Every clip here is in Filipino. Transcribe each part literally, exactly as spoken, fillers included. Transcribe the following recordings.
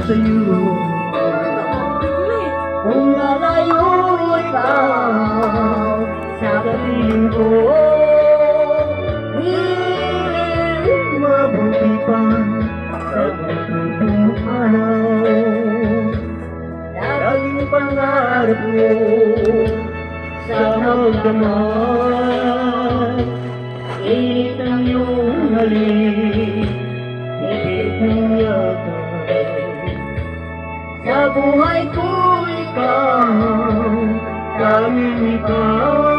sa'yo. Kung lalayo ikaw sa kapiling ko, mabuti pa sa matutong araw. Laging pangarap mo sa magdamag, init ang iyong halik, higit ng yakap. Sa buhay ko ikaw, tanging ikaw,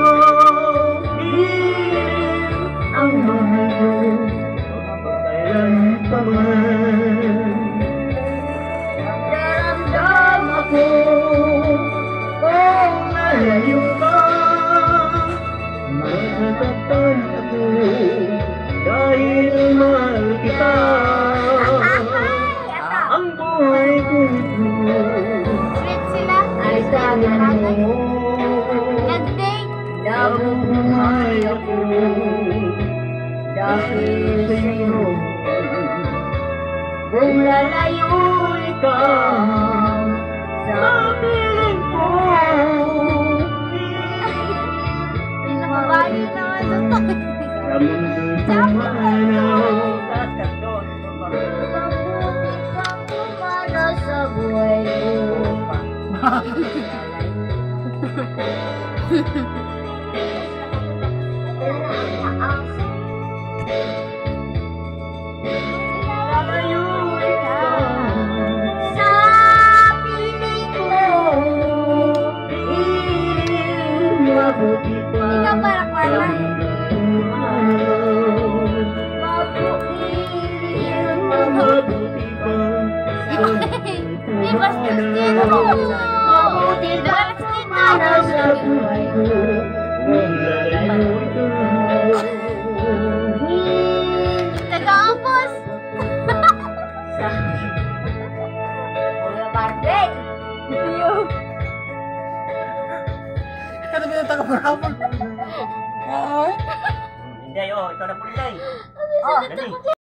ang mahal ko kailan pa man. Nagdaramdam ako kung nalayo ka, masasaktan ako dahil mahal kita. Ang buhay ko ay tangan mo, nabubuhay ako dahil sa'yo. Kung lalayo ikaw sa piling ko, Pinababayo naman ito. sa mundo tumanaw, Mabuti kang kumana sa buhay ko. lalayo ikaw Sa piling ko. mabuti pa Ikaw para sa kwarta. mundo tumanaw. Mabuti pa sa Di ba dito? mabuti pa para sa buhay ko. Kung lalayo ikaw, Tagapos. Kuya Barbie. Kata ba yung taga-Barabon? Ay! Hindi, oh, ikaw na po, Inday. Oh, Dali.